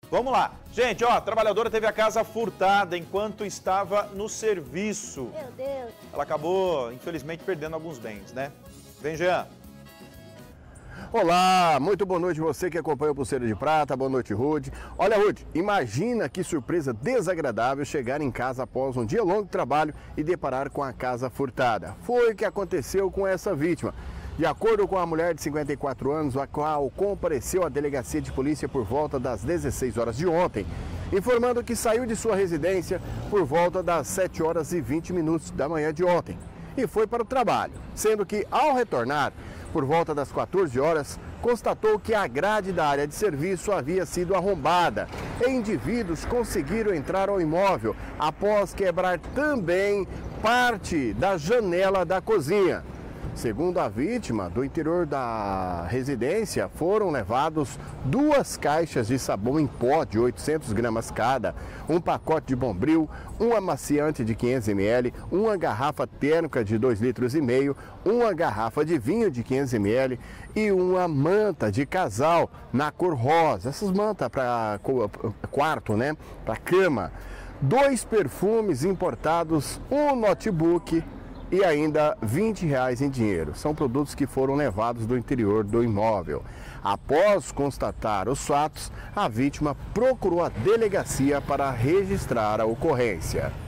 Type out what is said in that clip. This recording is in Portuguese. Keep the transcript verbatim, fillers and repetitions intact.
Vamos lá. Gente, ó, a trabalhadora teve a casa furtada enquanto estava no serviço. Meu Deus. Ela acabou, infelizmente, perdendo alguns bens, né? Vem, Jean. Olá, muito boa noite você que acompanha o Pulseira de Prata, boa noite, Rude. Olha, Rude, imagina que surpresa desagradável chegar em casa após um dia longo de trabalho e deparar com a casa furtada. Foi o que aconteceu com essa vítima. De acordo com a mulher de cinquenta e quatro anos, a qual compareceu à delegacia de polícia por volta das dezesseis horas de ontem, informando que saiu de sua residência por volta das sete horas e vinte minutos da manhã de ontem e foi para o trabalho, sendo que ao retornar, por volta das quatorze horas, constatou que a grade da área de serviço havia sido arrombada e indivíduos conseguiram entrar ao imóvel após quebrar também parte da janela da cozinha. Segundo a vítima, do interior da residência foram levados duas caixas de sabão em pó de oitocentos gramas cada, um pacote de Bombril, um amaciante de quinhentos mililitros, uma garrafa térmica de dois litros e meio, uma garrafa de vinho de quinhentos mililitros e uma manta de casal na cor rosa. Essas mantas para quarto, né? Para cama. Dois perfumes importados, um notebook e ainda vinte reais em dinheiro. São produtos que foram levados do interior do imóvel. Após constatar os fatos, a vítima procurou a delegacia para registrar a ocorrência.